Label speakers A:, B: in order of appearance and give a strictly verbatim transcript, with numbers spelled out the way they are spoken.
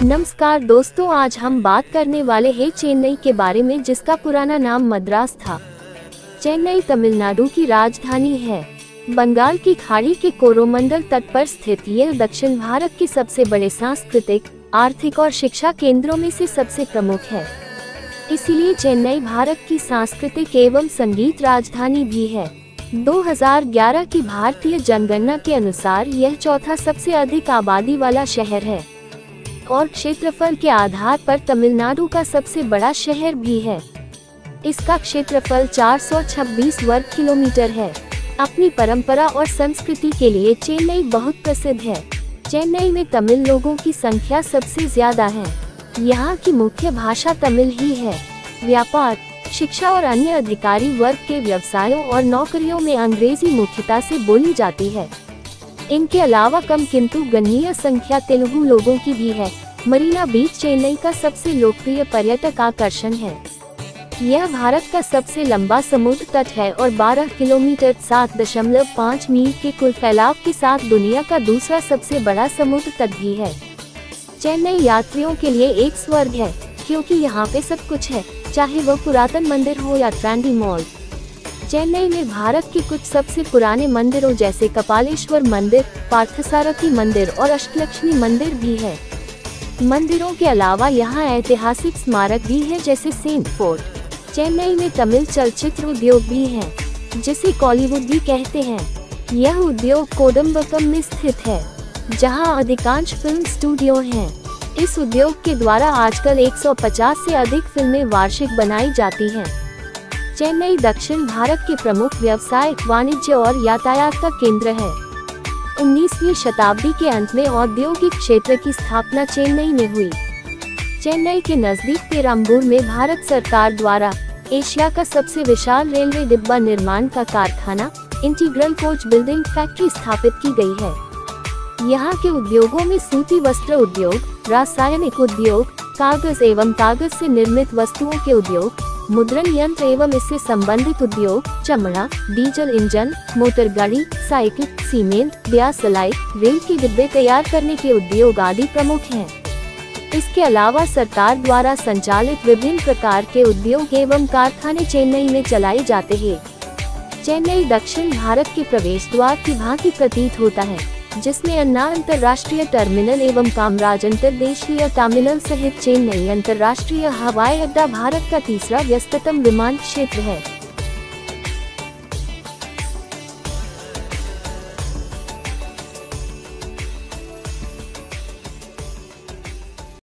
A: नमस्कार दोस्तों, आज हम बात करने वाले हैं चेन्नई के बारे में, जिसका पुराना नाम मद्रास था। चेन्नई तमिलनाडु की राजधानी है। बंगाल की खाड़ी के कोरोमंडल तट पर स्थित यह दक्षिण भारत के सबसे बड़े सांस्कृतिक, आर्थिक और शिक्षा केंद्रों में से सबसे प्रमुख है। इसीलिए चेन्नई भारत की सांस्कृतिक एवं संगीत राजधानी भी है। दो हज़ार ग्यारह की भारतीय जनगणना के अनुसार यह चौथा सबसे अधिक आबादी वाला शहर है और क्षेत्रफल के आधार पर तमिलनाडु का सबसे बड़ा शहर भी है। इसका क्षेत्रफल चार सौ छब्बीस वर्ग किलोमीटर है। अपनी परंपरा और संस्कृति के लिए चेन्नई बहुत प्रसिद्ध है। चेन्नई में तमिल लोगों की संख्या सबसे ज्यादा है। यहाँ की मुख्य भाषा तमिल ही है। व्यापार, शिक्षा और अन्य अधिकारी वर्ग के व्यवसायों और नौकरियों में अंग्रेजी मुख्यता से बोली जाती है। इनके अलावा कम किंतु गणनीय संख्या तेलुगु लोगों की भी है। मरीना बीच चेन्नई का सबसे लोकप्रिय पर्यटक आकर्षण है। यह भारत का सबसे लंबा समुद्र तट है और बारह किलोमीटर सात दशमलव पाँच मील के कुल फैलाव के साथ दुनिया का दूसरा सबसे बड़ा समुद्र तट भी है। चेन्नई यात्रियों के लिए एक स्वर्ग है, क्योंकि यहाँ पे सब कुछ है, चाहे वह पुरातन मंदिर हो या ट्रेंडी मॉल। चेन्नई में भारत के कुछ सबसे पुराने मंदिरों जैसे कपालेश्वर मंदिर, पार्थसारथी मंदिर और अष्टलक्ष्मी मंदिर भी है। मंदिरों के अलावा यहाँ ऐतिहासिक स्मारक भी है, जैसे सेंट फोर्ट। चेन्नई में तमिल चलचित्र उद्योग भी है, जिसे कॉलीवुड भी कहते हैं। यह उद्योग कोडम्बक्कम में स्थित है, जहाँ अधिकांश फिल्म स्टूडियो हैं। इस उद्योग के द्वारा आजकल एक सौ पचास से अधिक फिल्में वार्षिक बनाई जाती हैं। चेन्नई दक्षिण भारत के प्रमुख व्यवसायिक, वाणिज्य और यातायात का केंद्र है। उन्नीसवीं शताब्दी के अंत में औद्योगिक क्षेत्र की स्थापना चेन्नई में हुई। चेन्नई के नजदीक पेराम्बूर में भारत सरकार द्वारा एशिया का सबसे विशाल रेलवे डिब्बा निर्माण का कारखाना, इंटीग्रल कोच बिल्डिंग फैक्ट्री स्थापित की गई है। यहाँ के उद्योगों में सूती वस्त्र उद्योग, रासायनिक उद्योग, कागज एवं कागज से निर्मित वस्तुओं के उद्योग, मुद्रण यंत्र एवं इससे संबंधित उद्योग, चमड़ा, डीजल इंजन, मोटर गाड़ी, साइकिल, सीमेंट, ब्याज सलाई, रेल के डिब्बे तैयार करने के उद्योग आदि प्रमुख हैं। इसके अलावा सरकार द्वारा संचालित विभिन्न प्रकार के उद्योग एवं कारखाने चेन्नई में चलाए जाते हैं। चेन्नई दक्षिण भारत के प्रवेश द्वार की भांति प्रतीत होता है, जिसमें अन्ना अंतर्राष्ट्रीय टर्मिनल एवं कामराज अंतर्देशीय टर्मिनल सहित चेन्नई अंतर्राष्ट्रीय हवाई अड्डा भारत का तीसरा व्यस्ततम विमान क्षेत्र है।